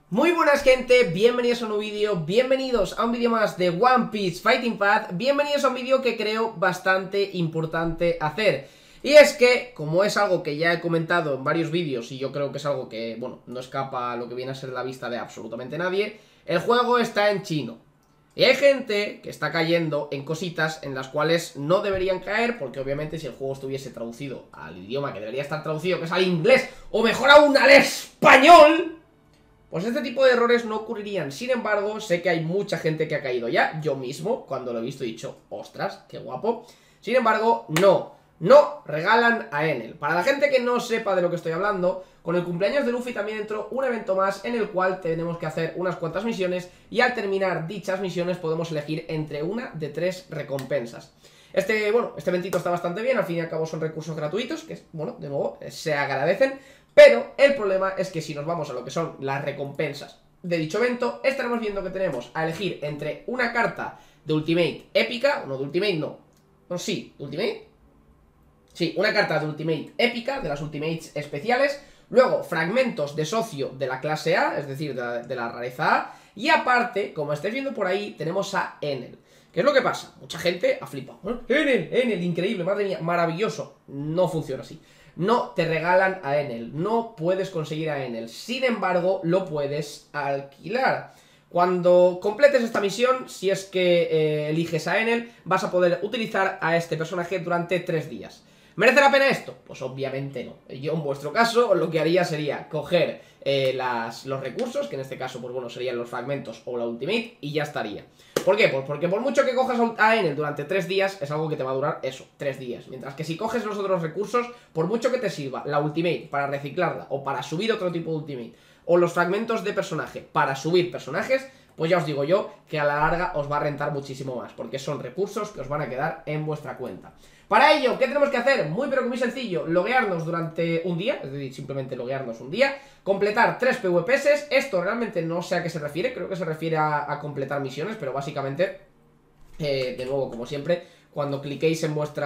Muy buenas gente, bienvenidos a un nuevo vídeo, bienvenidos a un vídeo más de One Piece Fighting Path, bienvenidos a un vídeo que creo bastante importante hacer. Y es que, como es algo que ya he comentado en varios vídeos y yo creo que es algo que, bueno, no escapa a lo que viene a ser la vista de absolutamente nadie, el juego está en chino. Y hay gente que está cayendo en cositas en las cuales no deberían caer, porque obviamente si el juego estuviese traducido al idioma que debería estar traducido, que es al inglés, o mejor aún al español, pues este tipo de errores no ocurrirían. Sin embargo, sé que hay mucha gente que ha caído ya. Yo mismo, cuando lo he visto, he dicho, ostras, qué guapo. Sin embargo, no regalan a Enel. Para la gente que no sepa de lo que estoy hablando, con el cumpleaños de Luffy también entró un evento más en el cual tenemos que hacer unas cuantas misiones y al terminar dichas misiones podemos elegir entre una de 3 recompensas. Este eventito está bastante bien, al fin y al cabo son recursos gratuitos, que, bueno, de nuevo, se agradecen. Pero el problema es que si nos vamos a lo que son las recompensas de dicho evento, estaremos viendo que tenemos a elegir entre una carta de Ultimate épica, no de Ultimate, sí, Ultimate. Sí, una carta de Ultimate épica, de las Ultimates especiales. Luego, fragmentos de socio de la clase A, es decir, de la rareza A. Y aparte, como estáis viendo por ahí, tenemos a Enel. ¿Qué es lo que pasa? Mucha gente ha flipado. Enel, increíble, madre mía, maravilloso. No funciona así. No te regalan a Enel, no puedes conseguir a Enel. Sin embargo, lo puedes alquilar. Cuando completes esta misión, si es que eliges a Enel, vas a poder utilizar a este personaje durante 3 días. ¿Merece la pena esto? Pues obviamente no. Yo en vuestro caso lo que haría sería coger los recursos, que en este caso pues bueno serían los fragmentos o la Ultimate, y ya estaría. ¿Por qué? Pues porque por mucho que cojas a Enel durante 3 días, es algo que te va a durar eso, 3 días. Mientras que si coges los otros recursos, por mucho que te sirva la Ultimate para reciclarla o para subir otro tipo de Ultimate, o los fragmentos de personaje para subir personajes, pues ya os digo yo que a la larga os va a rentar muchísimo más, porque son recursos que os van a quedar en vuestra cuenta. Para ello, ¿qué tenemos que hacer? Muy pero que muy sencillo, loguearnos durante un día, es decir, simplemente loguearnos un día, completar 3 PvPs, esto realmente no sé a qué se refiere, creo que se refiere a completar misiones, pero básicamente, de nuevo, como siempre, cuando cliquéis en vuestro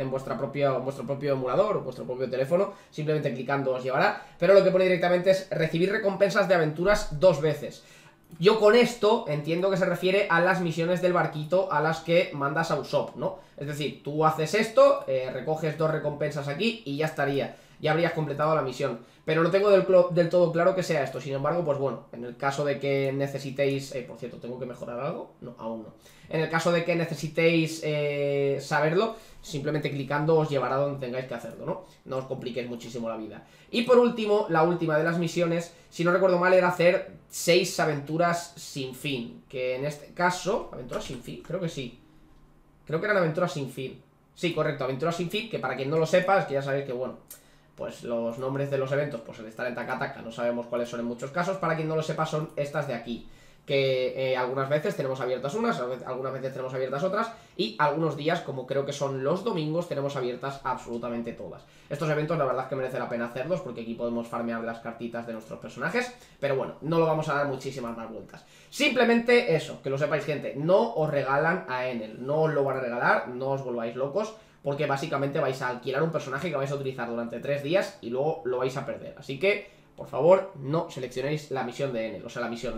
propio emulador o vuestro propio teléfono, simplemente clicando os llevará, pero lo que pone directamente es recibir recompensas de aventuras 2 veces. Yo con esto entiendo que se refiere a las misiones del barquito a las que mandas a Usopp, ¿no? Es decir, tú haces esto, recoges 2 recompensas aquí y ya estaría. Ya habrías completado la misión. Pero no tengo del todo claro que sea esto. Sin embargo, pues bueno, en el caso de que necesitéis... por cierto, ¿tengo que mejorar algo? No, aún no. En el caso de que necesitéis saberlo, simplemente clicando os llevará donde tengáis que hacerlo, ¿no? No os compliquéis muchísimo la vida. Y por último, la última de las misiones, si no recuerdo mal, era hacer 6 aventuras sin fin. Que en este caso... ¿Aventuras sin fin? Creo que sí. Creo que eran aventuras sin fin. Sí, correcto, aventuras sin fin, que para quien no lo sepa, es que ya sabéis que, bueno, pues los nombres de los eventos, pues al estar en Takataka no sabemos cuáles son en muchos casos. Para quien no lo sepa, son estas de aquí, que algunas veces tenemos abiertas unas, algunas veces tenemos abiertas otras, y algunos días, como creo que son los domingos, tenemos abiertas absolutamente todas. Estos eventos la verdad es que merece la pena hacerlos, porque aquí podemos farmear las cartitas de nuestros personajes, pero bueno, no lo vamos a dar muchísimas más vueltas. Simplemente eso, que lo sepáis gente, no os regalan a Enel, no os lo van a regalar, no os volváis locos, porque básicamente vais a alquilar un personaje que vais a utilizar durante 3 días y luego lo vais a perder. Así que, por favor, no seleccionéis la misión de Enel, o sea, la misión,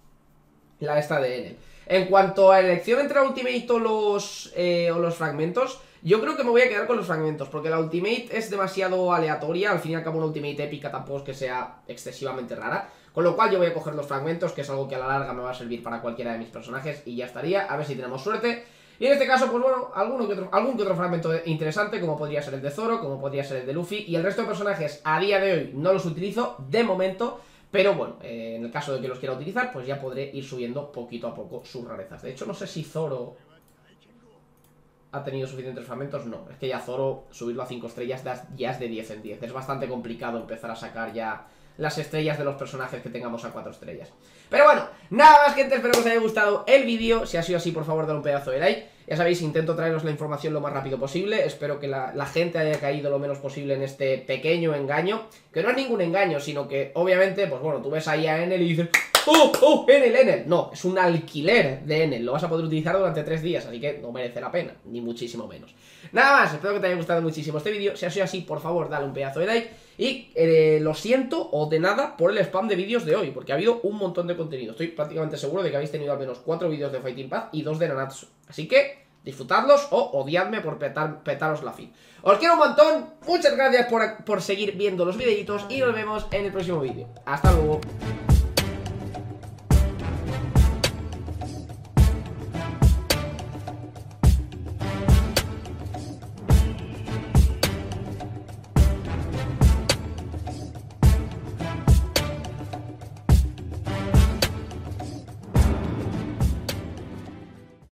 la esta de Enel. En cuanto a elección entre la Ultimate o los fragmentos, yo creo que me voy a quedar con los fragmentos, porque la Ultimate es demasiado aleatoria. Al fin y al cabo una Ultimate épica tampoco es que sea excesivamente rara, con lo cual yo voy a coger los fragmentos, que es algo que a la larga me va a servir para cualquiera de mis personajes, y ya estaría, a ver si tenemos suerte. Y en este caso, pues bueno, algún que otro fragmento interesante, como podría ser el de Zoro, como podría ser el de Luffy, y el resto de personajes a día de hoy no los utilizo de momento. Pero bueno, en el caso de que los quiera utilizar, pues ya podré ir subiendo poquito a poco sus rarezas. De hecho, no sé si Zoro ha tenido suficientes fragmentos. No, es que ya Zoro, subirlo a 5 estrellas ya es de 10 en 10. Es bastante complicado empezar a sacar ya las estrellas de los personajes que tengamos a 4 estrellas. Pero bueno, nada más gente, espero que os haya gustado el vídeo. Si ha sido así, por favor, dale un pedazo de like. Ya sabéis, intento traeros la información lo más rápido posible. Espero que la gente haya caído lo menos posible en este pequeño engaño. Que no es ningún engaño, sino que, obviamente, pues bueno, tú ves ahí a Enel y dices... Enel. No, es un alquiler de Enel. Lo vas a poder utilizar durante 3 días, así que no merece la pena, ni muchísimo menos. Nada más, espero que te haya gustado muchísimo este vídeo. Si ha sido así, por favor, dale un pedazo de like. Y lo siento, o de nada, por el spam de vídeos de hoy, porque ha habido un montón de contenido. Estoy prácticamente seguro de que habéis tenido al menos 4 vídeos de Fighting Path y 2 de Nanatsu. Así que disfrutadlos o odiadme por petaros la feed. Os quiero un montón, muchas gracias por seguir viendo los videitos y nos vemos en el próximo vídeo. Hasta luego.